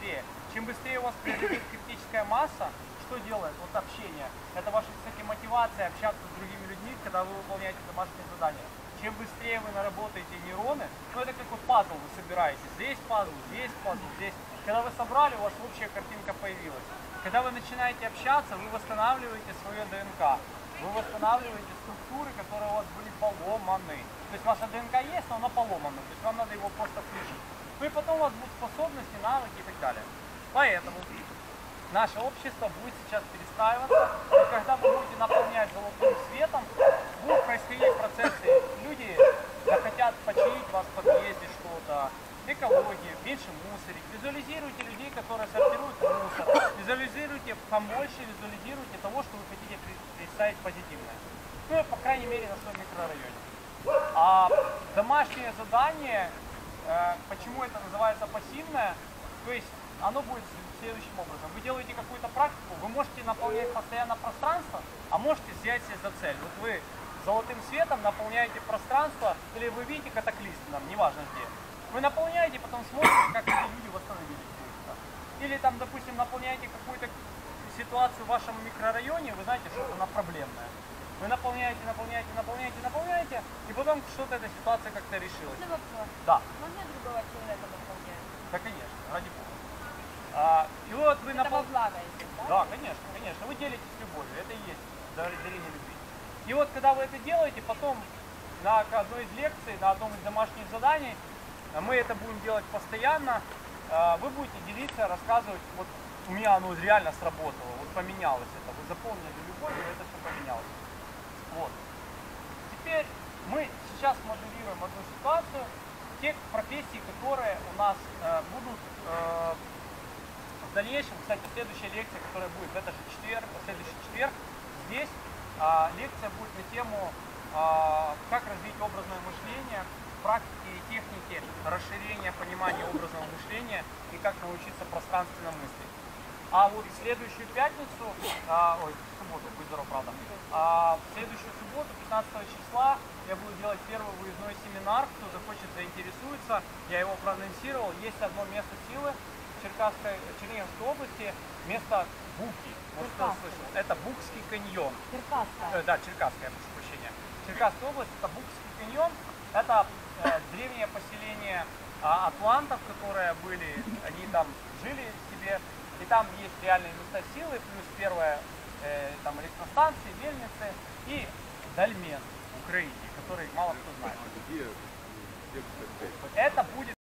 быстрее. Чем быстрее у вас преодолеет критическая масса, что делает вот общение? Это ваша, кстати, мотивация общаться с другими людьми, когда вы выполняете домашние задания. Чем быстрее вы наработаете нейроны, ну это как вот пазл вы собираете. Здесь пазл, здесь пазл, здесь. Когда вы собрали, у вас общая картинка появилась. Когда вы начинаете общаться, вы восстанавливаете свое ДНК. Вы восстанавливаете структуры, которые у вас были поломаны. То есть ваша ДНК есть, но она поломана. То есть вам надо его просто включить. Ну и потом у вас будут способности, навыки и так далее. Поэтому наше общество будет сейчас перестраиваться. И когда вы будете наполнять золотым светом, будут происходить процессы. Люди захотят починить вас в подъезде что-то, экология, меньше мусорить. Визуализируйте людей, которые сортируют мусор. Визуализируйте побольше, визуализируйте того, что вы хотите представить позитивное. Ну, по крайней мере, на своем микрорайоне. А домашнее задание, почему это называется пассивное, то есть оно будет следующим образом. Вы делаете какую-то практику, вы можете наполнять постоянно пространство, а можете взять себе за цель. Вот вы золотым светом наполняете пространство, или вы видите катаклизм, там, неважно где. Вы наполняете, потом смотрите, как эти люди восстановились. Или там, допустим, наполняете какую-то ситуацию в вашем микрорайоне, вы знаете, что она проблемная. Вы наполняете, наполняете, наполняете, наполняете, и потом что-то эта ситуация как-то решилась. Можно вопрос? Да. Можно другого человека наполнять? Да, конечно, ради бога. И вот вы Это во благо, если, да? Да, конечно, конечно. Вы делитесь любовью, это и есть дарение любви. И вот когда вы это делаете, потом на одной из лекций, на одном из домашних заданий, мы это будем делать постоянно, вы будете делиться, рассказывать, вот у меня оно реально сработало, вот поменялось это, вы заполнили любовью, и это все поменялось. Вот. Теперь мы сейчас моделируем одну ситуацию, те профессии, которые у нас будут в дальнейшем, кстати, следующая лекция, которая будет в этот же четверг, в следующий четверг, здесь лекция будет на тему как развить образное мышление, практики и техники расширения понимания образного мышления и как научиться пространственно мыслить. А вот в следующую пятницу, в субботу, будь здоров, правда, в следующую субботу, 15 числа, я буду делать первый выездной семинар, кто захочет, заинтересуется, я его проанонсировал, есть одно место силы в Черниговской области, место Буки, может кто слышал, это Букский каньон. Черкасская. Да, Черкасская, прошу прощения. Черкасская область, это Букский каньон, это древнее поселение атлантов, которые были, они там жили себе, и там есть реальные места силы, плюс первая там электростанции, мельницы и Дальмен в Украине, который мало кто знает. Это будет